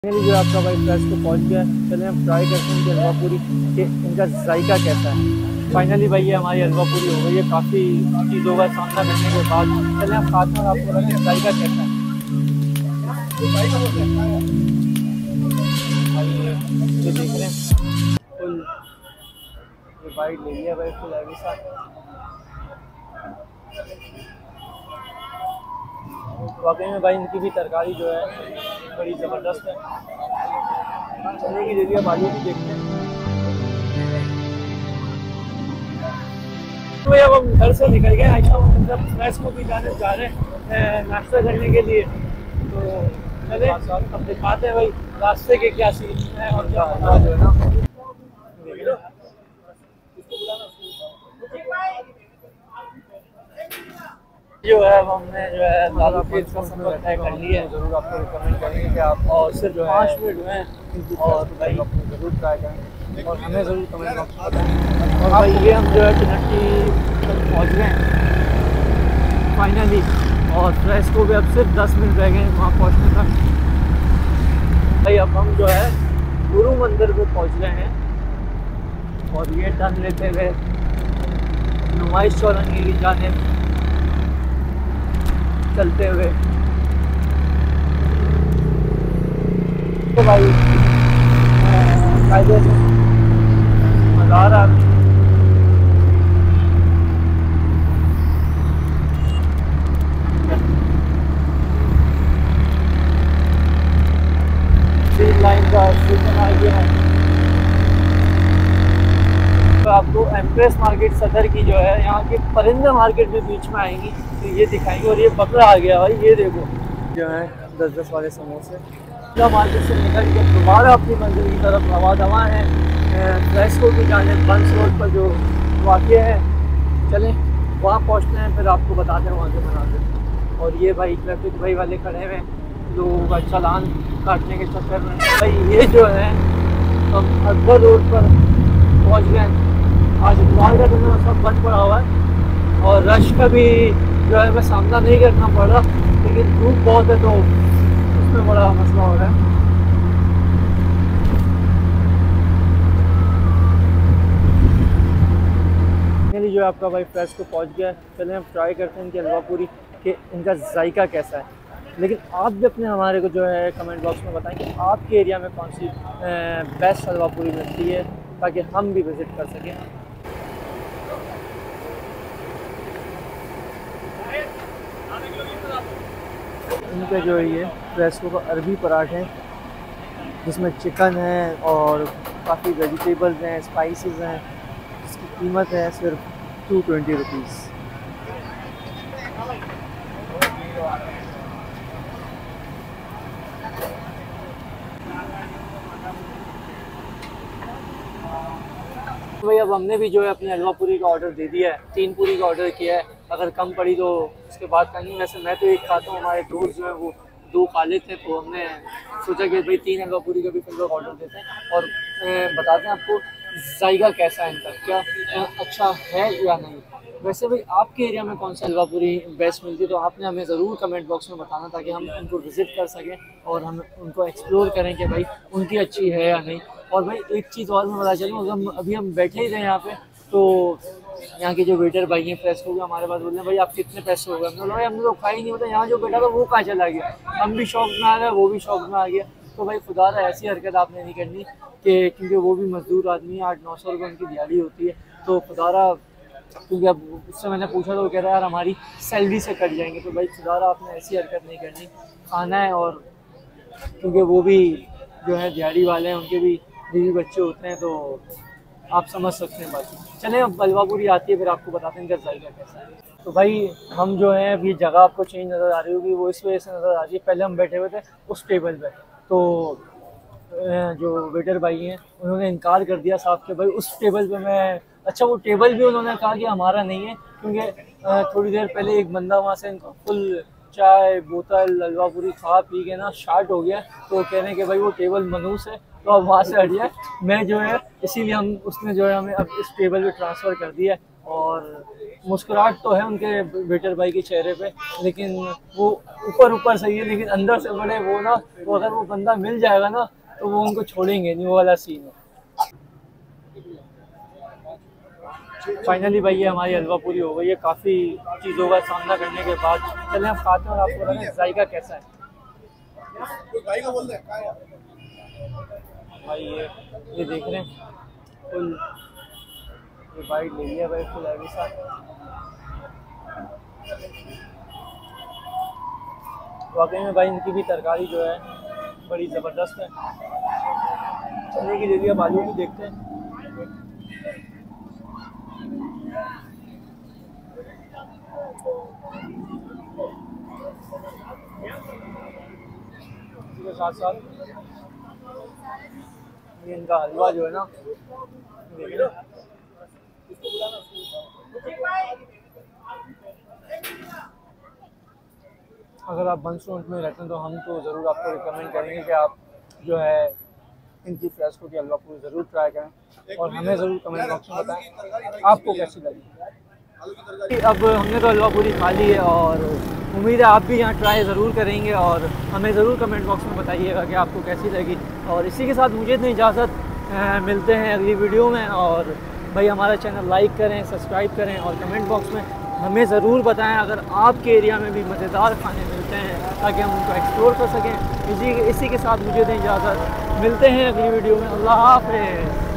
Finally जो आपका भाई फ्रेश को पहुंच गया। चले हम ट्राई करते हैं कि हलवा पूरी के इनका जायका कैसा है। फाइनली भाई ये हमारी हलवा पूरी हो गई है काफ़ी चीज़ों का सामना करने के बाद। चले हम साथ में आपको बताएं जायका कैसा है। ये देख रहे हैं फुल ये बाइट ले लिया भाई फुल हैवी सा। वाकई में भाई इनकी भी तरकारी जो है बड़ी ज़बरदस्त है। चने की ले लिया, आलू भी देखते हैं। तो अब हम घर से निकल गए, मतलब फ्रेश को भी जाने जा रहे हैं नाश्ता करने के लिए। तो चले अब दिखाते हैं भाई रास्ते के क्या सीन है और क्या जो है ना जो है हमने जो है दादा पीर का सफर तय कर लिया है। जरूर आपको रिकमेंड करेंगे कि आप और सिर्फ जो 5 मिनट हुए हैं और भाई जरूर ट्राई करें और हमें ज़रूर कमेंट बॉक्स में बताएं। और भाई ये हम जो है कनेक्टी तक पहुँच गए हैं फाइनली, और फ्रेश को भी अब सिर्फ 10 मिनट रह गए हैं वहाँ पहुँचने तक। भाई अब हम जो है गुरु मंदिर पे पहुँच गए हैं और ये टर्न लेते हुए नुमाइश चौरंगी की जानिब चलते हुए। तो भाई कायदे से मज़ा आ रहा है। लाइन का स्टेशन आ गया है। तो आपको एम्प्रेस मार्केट सदर की जो है यहाँ की परिंदा मार्केट भी बीच में आएंगी तो ये दिखाएंगे। और ये बकरा आ गया भाई, ये देखो जो है 10-10 वाले समोसे। मार्केट से निकल के दोबारा अपनी मंजिल की तरफ रवा दवा है फ्रेश को भी जाने बंस रोड पर जो वाक़ है। चलें वहाँ पहुँचते हैं, फिर आपको बताते हैं वहाँ से बनाते हैं। और ये भाई ट्रैफिक भाई वाले खड़े हुए लोगों का चालान काटने के चक्कर में। भाई ये जो है हम अकबर रोड पर पहुँच गए। आज इतवार का दिन सब बंद पड़ा हुआ है और रश का भी जो है मैं सामना नहीं करना पड़ रहा, लेकिन धूप बहुत है तो उसमें बड़ा मसला हो रहा है। फाइनली जो आपका भाई फ्रेश को पहुंच गया। चलें हम ट्राई करते हैं कि हलवा पूरी के इनका जायका कैसा है। लेकिन आप भी अपने हमारे को जो है कमेंट बॉक्स में बताएं कि आपके एरिया में कौन सी बेस्ट हलवा पूरी मिलती है ताकि हम भी विज़िट कर सकें। इनके जो है ये फ्रेस्को का अरबी पराठे जिसमें चिकन है और काफ़ी वेजिटेबल्स हैं, स्पाइसेस हैं, जिसकी कीमत है सिर्फ 220 रुपीज़। भाई अब हमने भी जो है अपनी हलवा पूरी का ऑर्डर दे दिया है। 3 पूरी का ऑर्डर किया है, अगर कम पड़ी तो उसके बाद कहीं। वैसे मैं तो एक खाता हूँ, हमारे दोस्त जो है वो 2 खा लेते हैं, तो हमने सोचा कि भाई 3 हलवा पूरी का भी फिर लोग ऑर्डर देते हैं और बताते हैं आपको जायका कैसा है इनका, क्या अच्छा है या नहीं। वैसे भाई आपके एरिया में कौन सा हलवा पूरी बेस्ट मिलती है तो आपने हमें ज़रूर कमेंट बॉक्स में बताना ताकि हम उनको विज़िट कर सकें और हम उनको एक्सप्लोर करें कि भाई उनकी अच्छी है या नहीं। और भाई एक चीज़ और मैं बता चलूँ, अभी हम बैठे ही थे यहाँ पे तो यहाँ के जो वेटर भाई हैं फ्रेश को भी हमारे पास बोल रहे हैं भाई आप कितने पैसे हो गए। हमने बोला हमने तो खा ही नहीं होता, यहाँ जो बैठा था वो कहाँ चला गया। हम भी शौक में आ गए, वो भी शौक में आ गया। तो भाई खुदा रहा ऐसी हरकत आपने नहीं करनी कि क्योंकि वो भी मजदूर आदमी है, 800-900 रुपये उनकी दिहाड़ी होती है। तो खुदा रहा क्योंकि अब उससे मैंने पूछा तो वो कह रहा है यार हमारी सैलरी से कट जाएंगे। तो भाई खुदा रहा आपने ऐसी हरकत नहीं करनी, खाना है। और क्योंकि वो भी जो है दिहाड़ी वाले हैं, उनके भी बीवी बच्चे होते हैं तो आप समझ सकते हैं बात। चलें अब हलवा पूरी आती है फिर आपको बताते हैं इनका जायका कैसा है। तो भाई हम जो है अभी जगह आपको चेंज नज़र आ रही होगी, वो इस वजह से नज़र आ रही है। पहले हम बैठे हुए थे उस टेबल पे, तो जो वेटर भाई हैं उन्होंने इनकार कर दिया साहब के भाई उस टेबल पे मैं। अच्छा वो टेबल भी उन्होंने कहा कि हमारा नहीं है, क्योंकि थोड़ी देर पहले एक बंदा वहाँ से इनका फुल चाय बोतल हलवा पूरी खा पी के ना शार्ट हो गया। तो कह रहे हैं कि भाई वो टेबल मनूस है तो अब वहाँ से हट जाए। मैं जो है इसीलिए हम उसने जो है हमें अब इस टेबल पे ट्रांसफ़र कर दिया और मुस्कुराहट तो है उनके बेटर भाई के चेहरे पे, लेकिन वो ऊपर ऊपर सही है, लेकिन अंदर से बड़े वो ना, वो अगर वो बंदा मिल जाएगा ना तो वो उनको छोड़ेंगे नहीं, वो वाला सीन है। फाइनली भाई ये हमारी हलवा पूरी हो गई है, काफ़ी चीज़ों का सामना करने के बाद। चले हम खाते हैं और आपको बताएं जायका कैसा है। भाई ये देख रहे हैं फुल, ये बाइट ले लिया भाई फुल हैवी सा। वाकई में भाई इनकी भी तरकारी जो है बड़ी ज़बरदस्त है। चने की ले लिया, आलू भी देखते हैं। इसके साथ साथ ये इनका हलवा जो है ना, देखिए अगर आप बंसुंट में रहते हैं तो हम तो ज़रूर आपको रिकमेंड करेंगे कि आप जो है इनकी फ्रेस्को की हलवा पूरी ज़रूर ट्राई करें और हमें ज़रूर कमेंट बॉक्स में बताएं आपको कैसी लगी। अब हमने तो हलवा पूरी खा ली है और उम्मीद है आप भी यहाँ ट्राई ज़रूर करेंगे और हमें ज़रूर कमेंट बॉक्स में बताइएगा कि आपको कैसी लगी। और इसी के साथ मुझे इतनी इजाज़त, मिलते हैं अगली वीडियो में। और भाई हमारा चैनल लाइक करें, सब्सक्राइब करें और कमेंट बॉक्स में हमें ज़रूर बताएं अगर आपके एरिया में भी मज़ेदार खाने मिलते हैं ताकि हम उनको एक्सप्लोर कर सकें। इसी के साथ मुझे दें इजाज़त, मिलते हैं अगली वीडियो में। अल्लाह हाफ़िज़।